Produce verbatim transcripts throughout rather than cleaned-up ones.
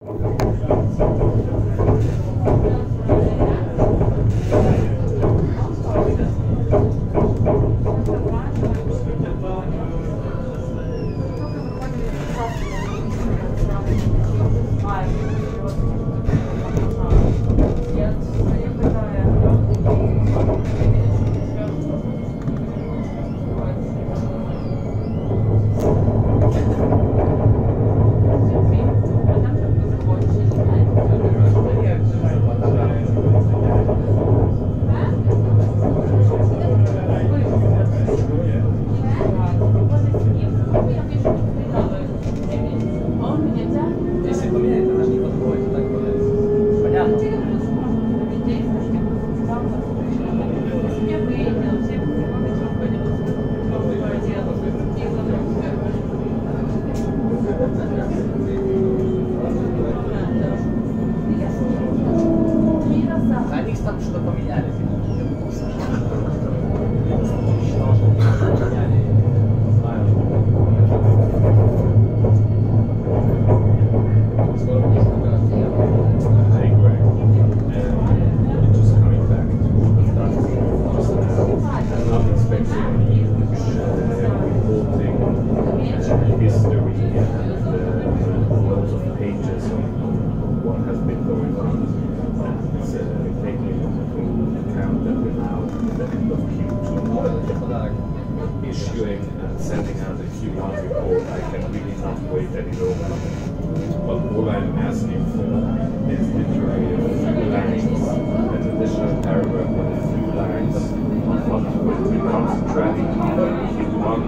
Issuing and sending out a Q one report, I can really not wait any longer. But all I'm asking for is literally a few lines, an additional paragraph with a few lines on what we're concentrating on in Q one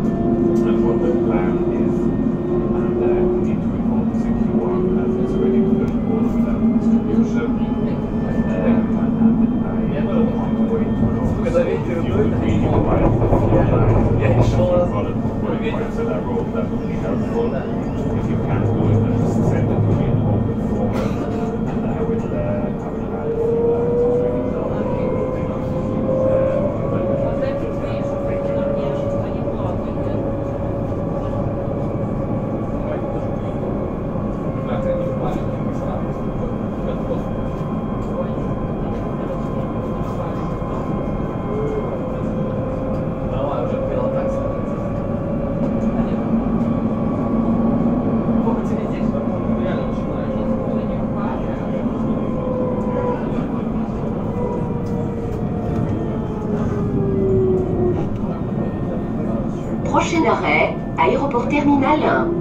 and what the plan is. And uh, we need to report this in Q one as it's already good all of that distribution. Um, and I don't want to wait too long. So if you would really provide a few lines, yeah, sure. Bullet points that I wrote, that would be helpful. If you can't do it, then just send it to me in open format, and I will, uh, I will add a few lines of really downloading. Um, but thank you very much. Prochain arrêt, aéroport terminal un.